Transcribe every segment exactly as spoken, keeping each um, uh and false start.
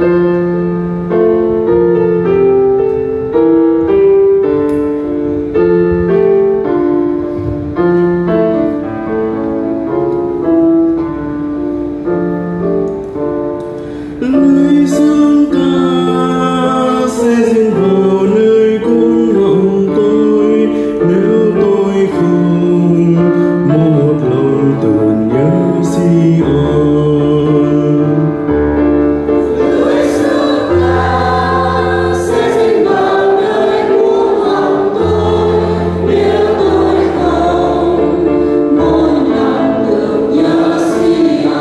Lưới dương ca sẽ dừng vào nơi cuống họng tôi, nếu tôi không một lòng tưởng nhớ Sion. Lưới dương ca sẽ dừng vào nơi cuống họng tôi, nếu tôi không một lòng tưởng nhớ Sion.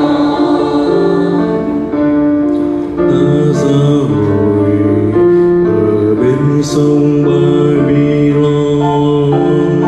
Ta ra hồi ở bên sông Babylon,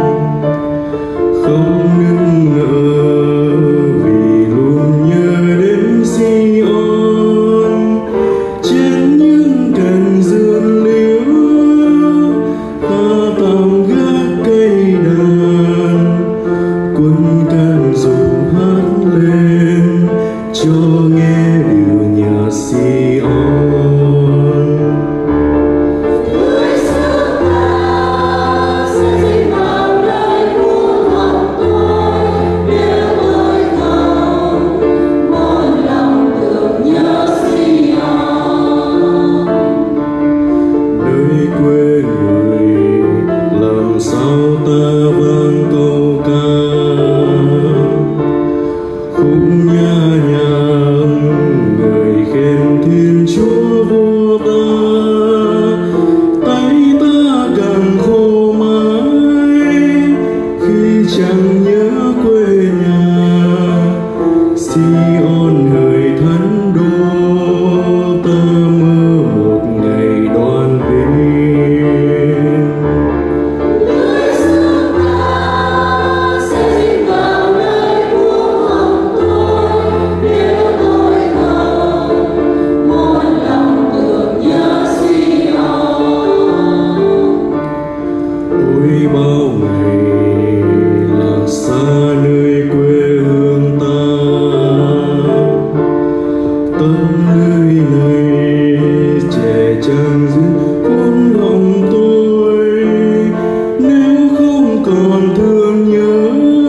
không ngừng ngỡ vì luôn nhớ đến Sion. Trên những cành dương liễu ta tạm gác cây đàn, quân can dù hát lên cho nghe điệu nhạc Sion. Lưới dương ca sẽ dừng vào nơi cuống họng tôi, nếu tôi không một lòng tưởng nhớ Sion. Nơi quê người làm sao ta vang câu ca, khúc nhã nhặn người khen Thiên Chúa vua ta. Tay ta càng khô mãi khi chẳng nhớ quê nhà, Sion hỡi thánh đô, ta mơ một ngày đoàn viên. Lưới dương ca sẽ dừng vào nơi cuống họng tôi, nếu tôi không một lòng tưởng nhớ Sion. Ôi bao ngày lạc xa nơi quê hương ta, tâm nơi này trẻ tràn giữa cuống họng tôi, nếu không còn thương nhớ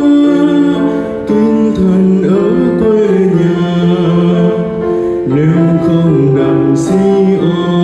tinh thần ở quê nhà, nếu không gặp Sion.